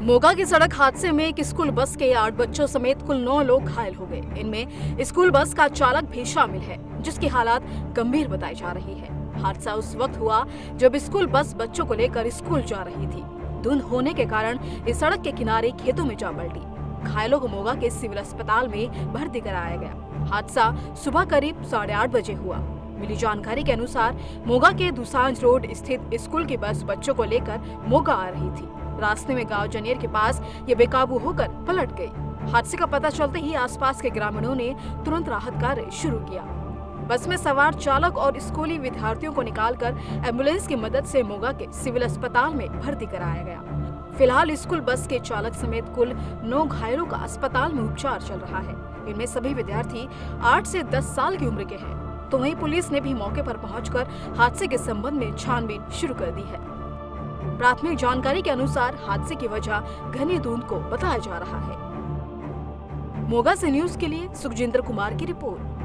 मोगा के सड़क हादसे में एक स्कूल बस के 8 बच्चों समेत कुल 9 लोग घायल हो गए। इनमें स्कूल बस का चालक भी शामिल है, जिसकी हालत गंभीर बताई जा रही है। हादसा उस वक्त हुआ जब स्कूल बस बच्चों को लेकर स्कूल जा रही थी। धुंध होने के कारण इस सड़क के किनारे खेतों में जा पलटी। घायलों को मोगा के सिविल अस्पताल में भर्ती कराया गया। हादसा सुबह करीब 8:30 बजे हुआ। मिली जानकारी के अनुसार मोगा के दुसांझ रोड स्थित स्कूल की बस बच्चों को लेकर मोगा आ रही थी। रास्ते में गांव जनेर के पास ये बेकाबू होकर पलट गई। हादसे का पता चलते ही आसपास के ग्रामीणों ने तुरंत राहत कार्य शुरू किया। बस में सवार चालक और स्कूली विद्यार्थियों को निकालकर एम्बुलेंस की मदद से मोगा के सिविल अस्पताल में भर्ती कराया गया। फिलहाल स्कूल बस के चालक समेत कुल 9 घायलों का अस्पताल में उपचार चल रहा है। इनमें सभी विद्यार्थी 8 से 10 साल की उम्र के हैं। तो वहीं पुलिस ने भी मौके पर पहुंचकर हादसे के संबंध में छानबीन शुरू कर दी है। प्राथमिक जानकारी के अनुसार हादसे की वजह घनी धुंध को बताया जा रहा है। मोगा से न्यूज के लिए सुखजिंदर कुमार की रिपोर्ट।